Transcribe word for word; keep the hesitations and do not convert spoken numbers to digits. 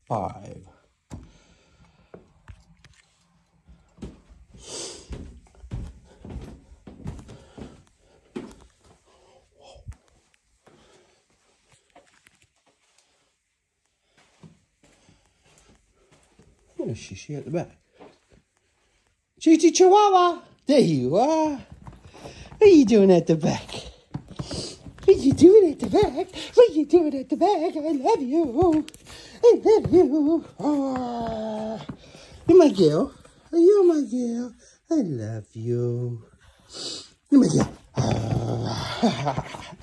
five. Where's ChiChi at the back? ChiChi Chihuahua! There you are! What are you doing at the back? What are you doing at the back? What are you doing at the back? I love you! I love you! Oh, you're my girl. You're my girl. I love you. You're my girl. Oh.